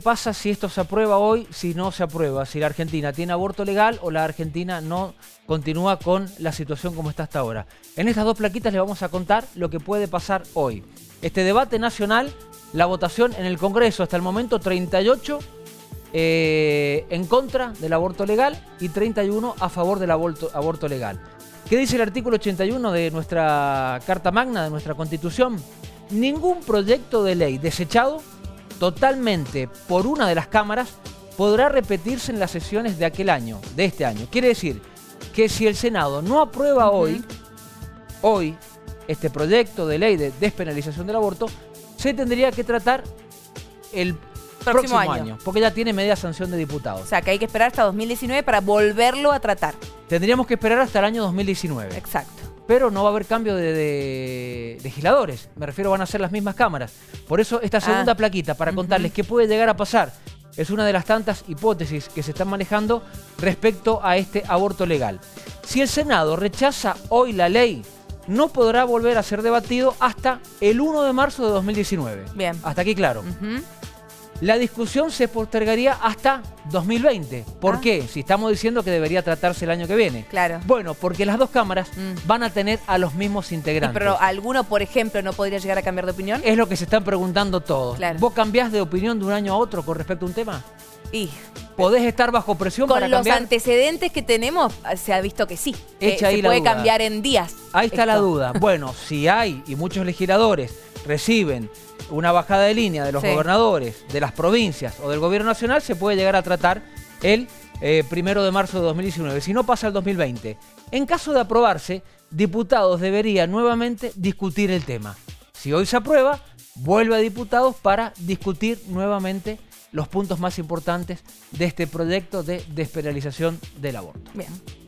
¿Qué pasa si esto se aprueba hoy, si no se aprueba? Si la Argentina tiene aborto legal o la Argentina no continúa con la situación como está hasta ahora. En estas dos plaquitas les vamos a contar lo que puede pasar hoy. Este debate nacional, la votación en el Congreso, hasta el momento 38 en contra del aborto legal y 31 a favor del aborto legal. ¿Qué dice el artículo 81 de nuestra Carta Magna, de nuestra Constitución? Ningún proyecto de ley desechado totalmente por una de las cámaras podrá repetirse en las sesiones de aquel año, de este año. Quiere decir que si el Senado no aprueba hoy este proyecto de ley de despenalización del aborto, se tendría que tratar el próximo año, porque ya tiene media sanción de diputados. O sea, que hay que esperar hasta 2019 para volverlo a tratar. Tendríamos que esperar hasta el año 2019. Exacto. Pero no va a haber cambio de legisladores. Me refiero, van a ser las mismas cámaras. Por eso esta segunda plaquita, para contarles qué puede llegar a pasar, es una de las tantas hipótesis que se están manejando respecto a este aborto legal. Si el Senado rechaza hoy la ley, no podrá volver a ser debatido hasta el 1 de marzo de 2019. Bien. Hasta aquí claro. La discusión se postergaría hasta 2020. ¿Por qué? Si estamos diciendo que debería tratarse el año que viene. Claro. Bueno, porque las dos cámaras van a tener a los mismos integrantes. Pero alguno, por ejemplo, no podría llegar a cambiar de opinión. Es lo que se están preguntando todos. Claro. ¿Vos cambiás de opinión de un año a otro con respecto a un tema? Y ¿podés estar bajo presión para cambiar? con los antecedentes que tenemos, se ha visto que sí. Echa ahí se la puede duda. cambiar en días. Ahí está la duda. Bueno, si hay, y muchos legisladores reciben una bajada de línea de los gobernadores, de las provincias o del gobierno nacional, se puede llegar a tratar el 1 de marzo de 2019. Si no, pasa el 2020. En caso de aprobarse, diputados deberían nuevamente discutir el tema. Si hoy se aprueba, vuelve a diputados para discutir nuevamente los puntos más importantes de este proyecto de despenalización del aborto. Bien.